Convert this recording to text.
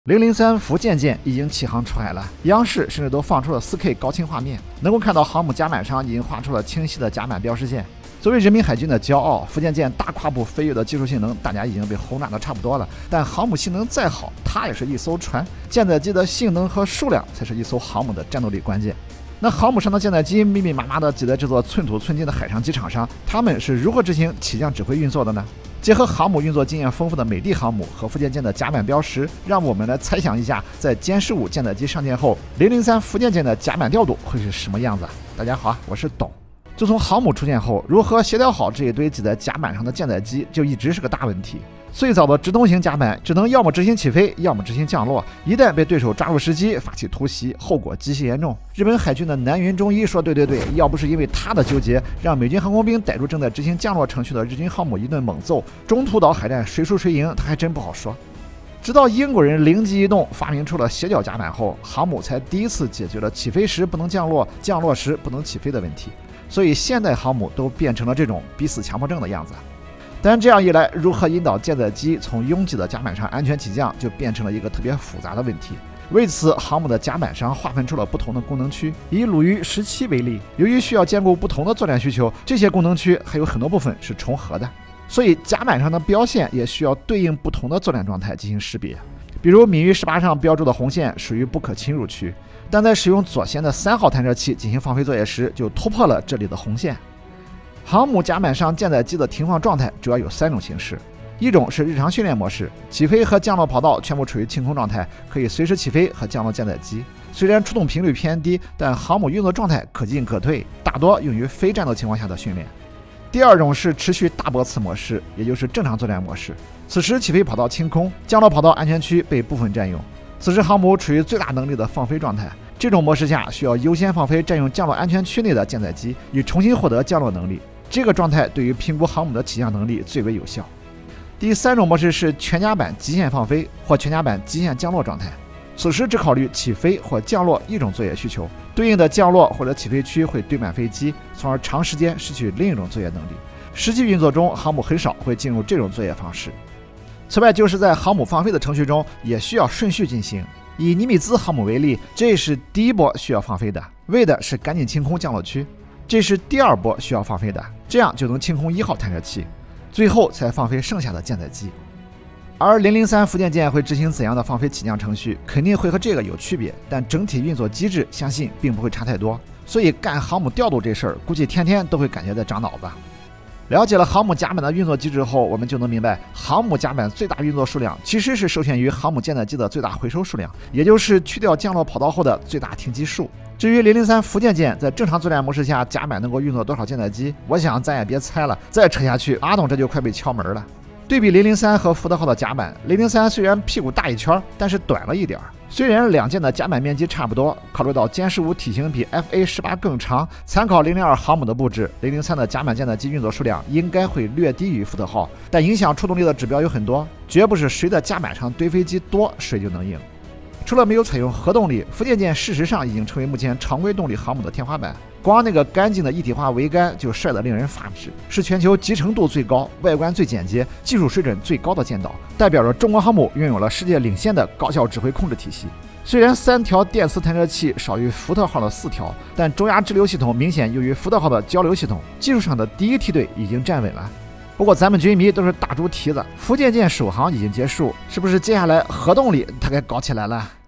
003福建舰已经起航出海了，央视甚至都放出了 4K 高清画面，能够看到航母甲板上已经画出了清晰的甲板标识线。作为人民海军的骄傲，福建舰大跨步飞跃的技术性能，大家已经被轰炸的差不多了。但航母性能再好，它也是一艘船，舰载机的性能和数量才是一艘航母的战斗力关键。那航母上的舰载机密密麻麻地挤在这座寸土寸金的海上机场上，他们是如何执行起降指挥运作的呢？结合航母运作经验丰富的美的航母和福建舰的甲板标识，让我们来猜想一下，在歼15舰载机上舰后，003福建舰的甲板调度会是什么样子？大家好，我是董。自从航母出现后，如何协调好这一堆挤在甲板上的舰载机，就一直是个大问题。最早的直通型甲板只能要么执行起飞，要么执行降落，一旦被对手抓住时机发起突袭，后果极其严重。日本海军的南云忠一说：“对，要不是因为他的纠结，让美军航空兵逮住正在执行降落程序的日军航母一顿猛揍，中途岛海战谁输谁赢，他还真不好说。”直到英国人灵机一动，发明出了斜角甲板后，航母才第一次解决了起飞时不能降落，降落时不能起飞的问题。所以现代航母都变成了这种逼死强迫症的样子。但这样一来，如何引导舰载机从拥挤的甲板上安全起降，就变成了一个特别复杂的问题。为此，航母的甲板上划分出了不同的功能区。以鲁豫17为例，由于需要兼顾不同的作战需求，这些功能区还有很多部分是重合的，所以甲板上的标线也需要对应不同的作战状态进行识别。比如闽豫18上标注的红线属于不可侵入区，但在使用左舷的3号弹射器进行放飞作业时，就突破了这里的红线。航母甲板上舰载机的停放状态主要有3种形式，一种是日常训练模式，起飞和降落跑道全部处于清空状态，可以随时起飞和降落舰载机。虽然出动频率偏低，但航母运作状态可进可退，大多用于非战斗情况下的训练。第二种是持续大波次模式，也就是正常作战模式。此时起飞跑道清空，降落跑道安全区被部分占用，此时航母处于最大能力的放飞状态。这种模式下需要优先放飞占用降落安全区内的舰载机，以重新获得降落能力。这个状态对于评估航母的起降能力最为有效。第3种模式是全甲板极限放飞或全甲板极限降落状态，此时只考虑起飞或降落一种作业需求，对应的降落或者起飞区会堆满飞机，从而长时间失去另一种作业能力。实际运作中，航母很少会进入这种作业方式。此外，就是在航母放飞的程序中，也需要顺序进行。以尼米兹航母为例，这是第一波需要放飞的，为的是赶紧清空降落区；这是第2波需要放飞的，这样就能清空1号弹射器，最后才放飞剩下的舰载机。而003福建舰会执行怎样的放飞起降程序，肯定会和这个有区别，但整体运作机制相信并不会差太多。所以干航母调度这事儿，估计天天都会感觉在长脑子。了解了航母甲板的运作机制后，我们就能明白，航母甲板最大运作数量其实是受限于航母舰载机的最大回收数量，也就是去掉降落跑道后的最大停机数。至于003福建舰在正常作战模式下甲板能够运作多少舰载机，我想咱也别猜了，再扯下去，阿董这就快被敲门了。对比003和福特号的甲板，003虽然屁股大一圈，但是短了一点。虽然两舰的甲板面积差不多，考虑到歼15体型比 FA18 更长，参考002航母的布置，003的甲板舰载机运作数量应该会略低于福特号，但影响出动力的指标有很多，绝不是谁的甲板上堆飞机多谁就能赢。除了没有采用核动力，福建舰事实上已经成为目前常规动力航母的天花板。光那个干净的一体化桅杆就帅得令人发指，是全球集成度最高、外观最简洁、技术水准最高的舰岛，代表着中国航母拥有了世界领先的高效指挥控制体系。虽然3条电磁弹射器少于福特号的4条，但中压直流系统明显优于福特号的交流系统，技术上的第一梯队已经站稳了。不过咱们军迷都是大猪蹄子，福建舰首航已经结束，是不是接下来核动力它该搞起来了？